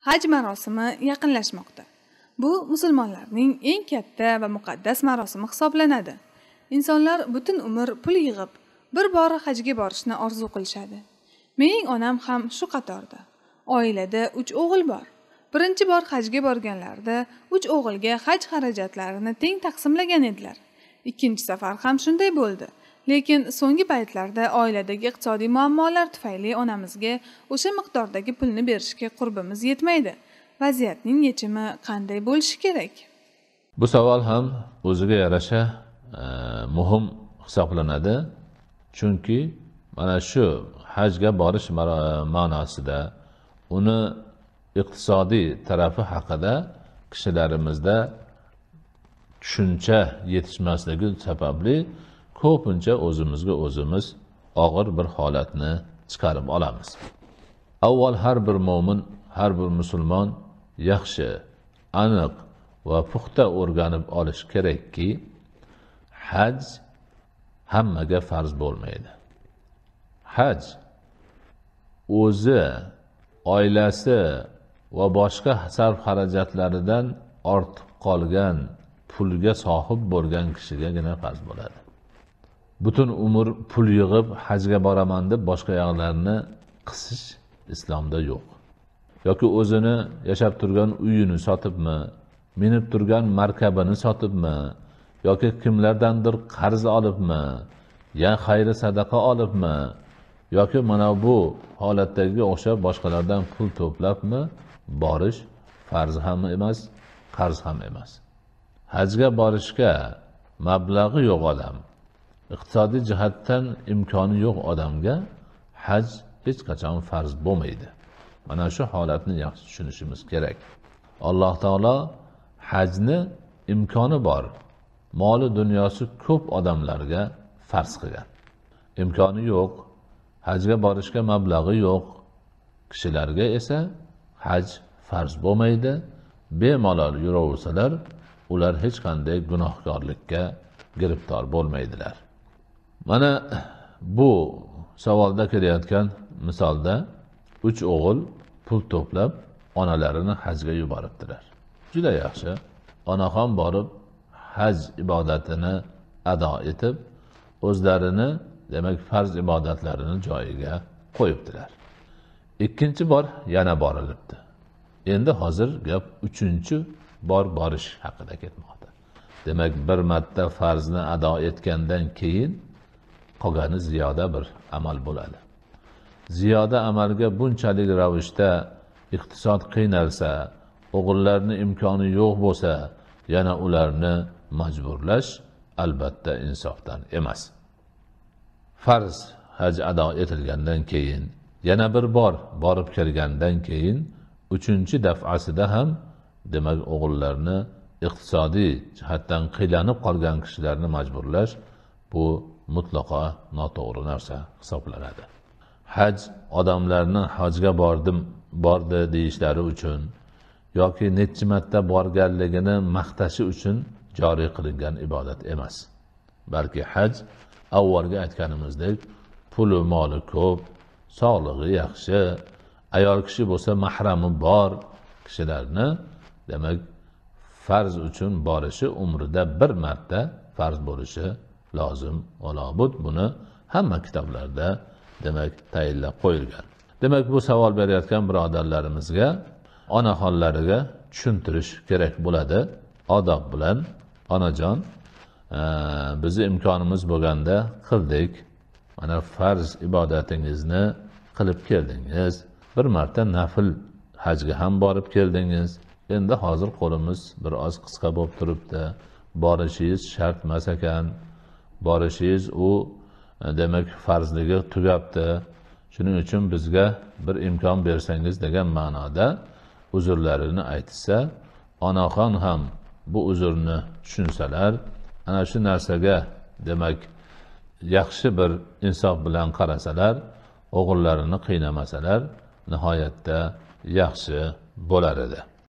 Haj marosimi yaqinlashmoqda. Bu musulmonlarning eng katta va muqaddas marosimi hisoblanadi. Insonlar butun umr pul yig'ib, bir bor hajga borishni orzu qilishadi. Mening onam ham shu qatorda. Oilada 3 o'g'il bor. Birinchi bor hajga borganlarida 3 o'g'ilga haj xarajatlarini teng taqsimlagan edilar. Ikkinchi safar ham shunday bo'ldi. Lekin so'nggi paytlarda oiladagi iqtisodiy muammolar tufayli onamizga o'sha miqdordagi pulni berishga qurbimiz yetmaydi. Vaziyatning yechimi qanday bo'lishi kerak? Bu savol ham o'ziga yarasha muhim hisoblanadi. Chunki mana shu hajga borish ma'nosida uni iqtisodiy tarafi haqida kishilarimizda tushuncha yetishmasligi sababli ko'pincha o'zimizga o'zimiz og'ir bir holatni chiqarib olamiz. Avval har bir mo'min, har bir musulmon yaxshi, aniq va puxta o'rganib olish kerakki, haj hammaga farz bo'lmaydi. Haj o'zi, oilasi va boshqa sarf xarajatlaridan ortiq qolgan pulga sohib bo'lgan kishigagina farz bo'ladi. Butun umr pul yig'ib hajga boraman deb boshqa yoqlarni qisish islomda yo'q. Yoki o'zini yashab turgan uyini sotibmi, minib turgan markabini sotibmi, yoki kimlardandir qarz olibmi, ya xayri sadaqa olibmi, yoki mana bu holatdagi o'xshab boshqalardan pul to'plabmi borish farz ham emas, qarz ham emas. Hajga borishga mablag'i yo'q odam, iqtisodiy jihatdan imkoni yo'q odamga haj hech qachon farz bo'lmaydi. Mana shu holatni yaxshi tushunishimiz kerak. Alloh taolo hajni imkoni bor, moli dunyosi ko'p odamlarga farz qilgan. Imkoni yo'q, hajga borishga mablag'i yo'q kishilarga esa haj farz bo'lmaydi. Bemalol yuraversalar, ular hech qanday gunohkorlikka giriftor bo'lmaydilar. Mana bu savolda kelayotgan misolda 3 o'g'il pul to'plab onalarini hajga yuboribdilar. Juda yaxshi. Onaxon borib haj ibodatini ado etib, o'zlarini, demak, farz ibodatlarini joyiga qo'yibdilar. Ikkinchi bor yana borilibdi. Endi hozir gap 3-chi bor borish haqida ketmoqda. Demak, bir marta farzni ado etgandan keyin qolgani ziyoda bir amal bo'ladi. Ziyoda amalga bunchalik ravishda iqtisod qiynalsa, o'g'illarning imkoni yo'q bo'lsa, yana ularni majburlash albatta insofdan emas. Farz haj ado etilgandan keyin, yana bir bor borib kelgandan keyin 3-chi daf'asida ham demak o'g'illarni iqtisodiy jihatdan qiynalib qolgan kishilarni majburlash bu mutlaqo noto'g'ri narsa hisoblanadi. Haj odamlarni hajga bordi deyishlari uchun yoki necha marta borganligini maqtashi uchun joriy qilingan ibodat emas. Balki haj avvalgi aytganimizdek puli moli ko'p, sog'lig'i yaxshi, ayol kishi bo'lsa mahrami bor kishilarni demak farz uchun borishi umrida bir marta farz bo'lishi lozim va lobud. Buni hamma kitoblarda demak tayinlab qo'yilgan. Demak, bu savol berayotgan birodarlarimizga, onaxonlariga tushuntirish kerak bo'ladi. Odob bilan, onajon, bizni imkonimiz bo'lganda qildik. Mana farz ibodatingizni qilib keldingiz. Bir marta nafil hajga ham borib keldingiz. Endi hozir qo'limiz bir oz qisqa bo'lib turibdi. Borishingiz shart emas ekan. Borishingiz u demak farzligi tugabdi. Shuning uchun bizga bir imkon bersangiz degan ma'noda uzrlarini aytsa, onaxon ham bu uzrni tushunsalar, ana shu narsaga demak yaxshi bir insof bilan qarasalar, o'g'illarini qiynamasalar, nihoyatda yaxshi bo'lar edi.